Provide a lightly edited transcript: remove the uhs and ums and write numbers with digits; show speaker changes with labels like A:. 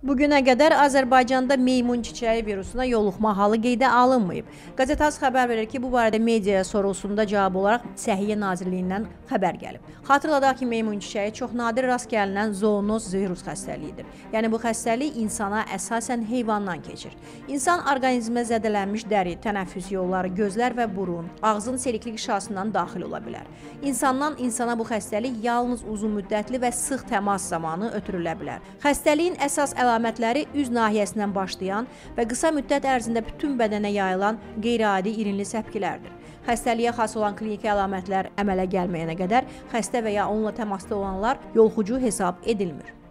A: Bugünə qədər Azərbaycanda meymun çiçəyi virusuna yoluxma halı qeydə alınmayıb. Qəzetaz xəbər verir ki, bu barədə mediaya sorğusunda cavab olaraq Səhiyyə Nazirliyindən xəbər gəlib. Xatırladaq ki, meymun çiçəyi çox nadir rast gəlinən zoonoz virus xəstəliyidir. Yəni bu xəstəlik insana əsasən heyvandan keçir. İnsan orqanizmə zədələnmiş dəri, tənəffüs yolları, gözlər və burun, ağzın selikli qişasından daxil ola bilər. İnsandan insana bu xəstəlik yalnız uzun müddətli və sıx təmas zamanı ötürülə bilər. Xəstəliyin əsas əlamətləri üz nahiyəsindən başlayan və qısa müddət ərzində bütün bədənə yayılan qeyri-adi irinli səpkilərdir. Xəstəliyə xas olan kliniki əlamətlər əmələ gəlməyənə qədər xəstə və ya onunla təmasda olanlar yoluxucu hesab edilmir.